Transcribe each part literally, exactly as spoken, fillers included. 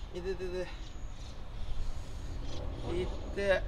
いててていって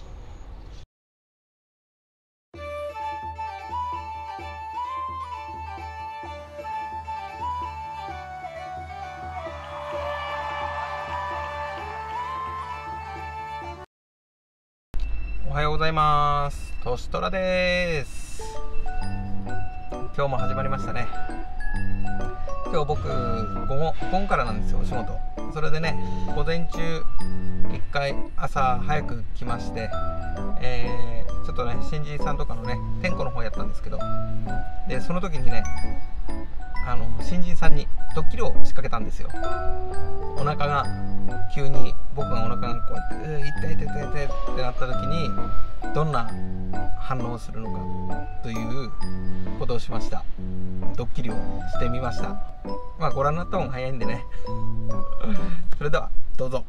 おはようございます。トシトラです。今日も始まりましたね。今日僕午後午後からなんですよ、お仕事。それでね、午前中一回朝早く来まして、えー、ちょっとね新人さんとかのね点呼の方やったんですけど、でその時にねあの新人さんにドッキリを仕掛けたんですよ。お腹が急に僕がお腹がこうやって「うー痛い痛い痛い痛い」ってなった時にどんな反応をするのかということをしました。ドッキリをしてみました。まあご覧になった方が早いんでねそれではどうぞ。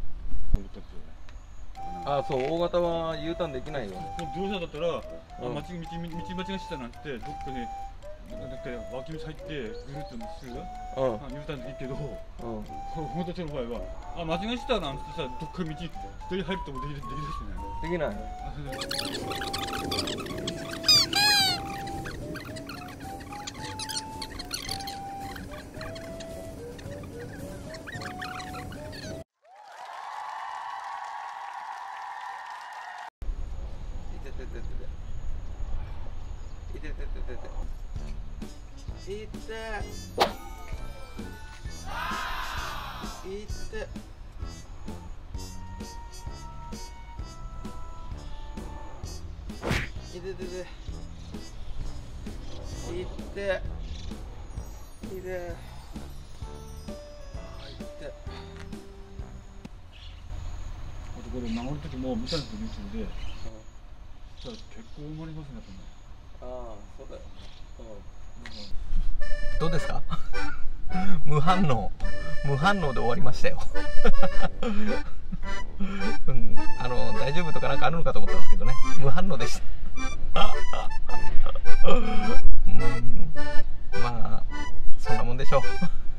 ああ、そう、大型は U ターンできないよ。 自動車だったら、うん、あ道道道間違いしたなんてどっかになんか脇道入ってぐるっとする、うん、U ターンでいいけど、うん、このたちの場合はあ間違いしたなんてさ、どっか道一人入るともできるできないできない。いててててていてててていていててていてていていてあとこれ治る時も見たんですよ、YouTube で。じゃあ結構埋まりますね、これ。 ああ、そうだよ。うん、どうですか無反応無反応で終わりましたようん、あの大丈夫とかなんかあるのかと思ったんですけどね、無反応でしたうんまあそんなもんでしょう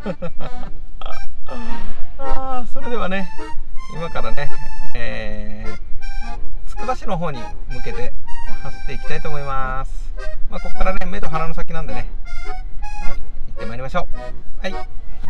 あそれではね、今からね、えー、つくば市の方に向けて走っていきたいと思います。まあここからね目と鼻の先なんでね行ってまいりましょう。はい。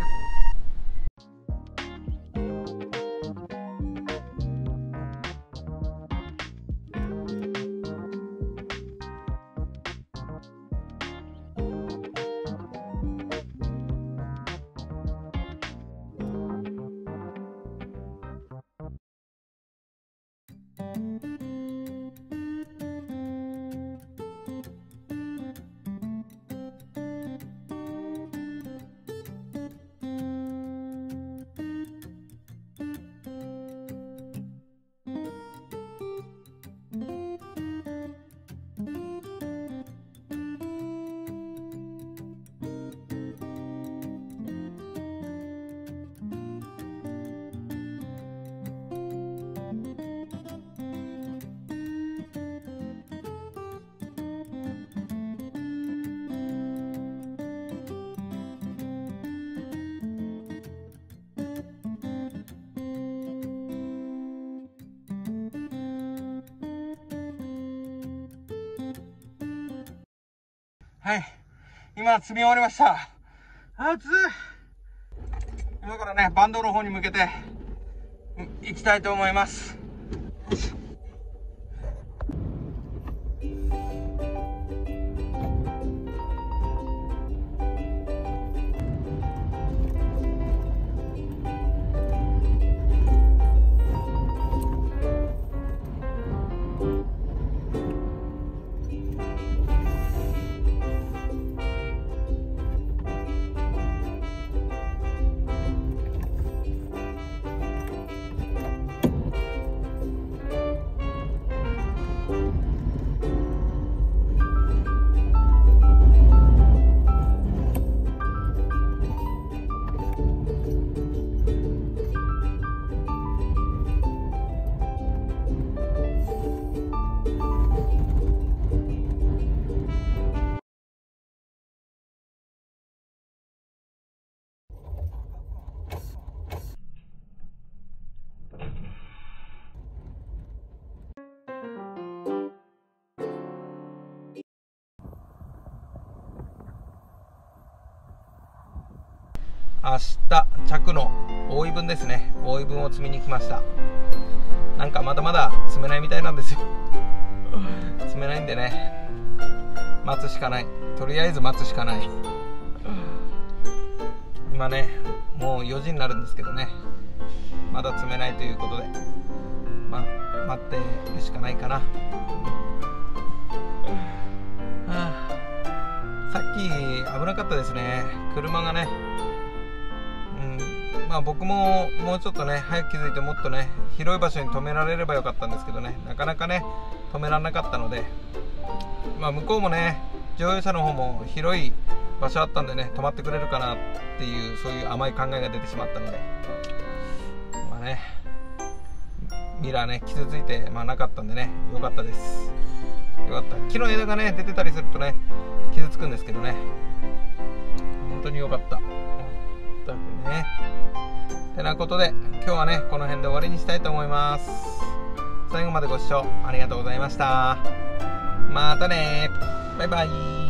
はい、今積み終わりました。暑い。今からねバンドの方に向けて行きたいと思います。 明日着の大井分ですね、大井分を積みに来ました。なんかまだまだ積めないみたいなんですよ積めないんでね、待つしかない、とりあえず待つしかない今ねもうよじになるんですけどね、まだ積めないということで、まあ待ってるしかないかな。はあ、さっき危なかったですね、車がね。うん、まあ僕ももうちょっとね早く気づいて、もっとね広い場所に止められればよかったんですけどね、なかなかね止められなかったので、まあ向こうもね乗用車の方も広い場所あったんでね、止まってくれるかなっていう、そういう甘い考えが出てしまったので、まあねミラーね傷ついて、まあ、なかったんでねよかったです。よかった。木の枝がね出てたりするとね傷つくんですけどね、本当によかった。だくねてなことで今日はねこの辺で終わりにしたいと思います。最後までご視聴ありがとうございました。またね、バイバイ。